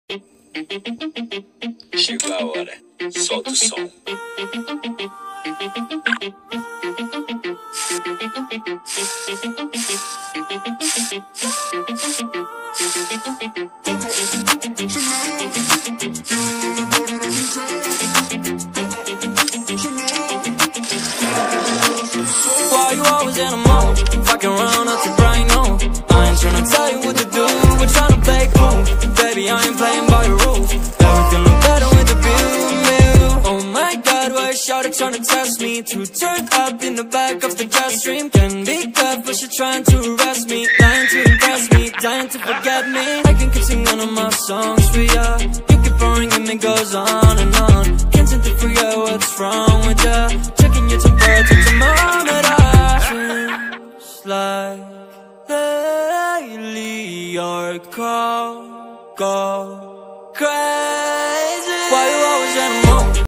Chegou a hora, solta o som. Why you always in a mode? Fucking around out to bright, no. I ain't tryna tell you what to do, we're tryna play cool. Baby, I ain't playing by your rules. Everything look better with the view. Oh my god, why is shawty tryna test me? To turn up in the back of the jet stream. Can be good, but she trying to arrest me. Lying to impress me, dying to forget me. I can keep singing all of my songs for ya. You keep boring and it goes on and on. Can't seem to figure out what's wrong with ya. Checking your temperature thermometer. Seems like lately your call go crazy.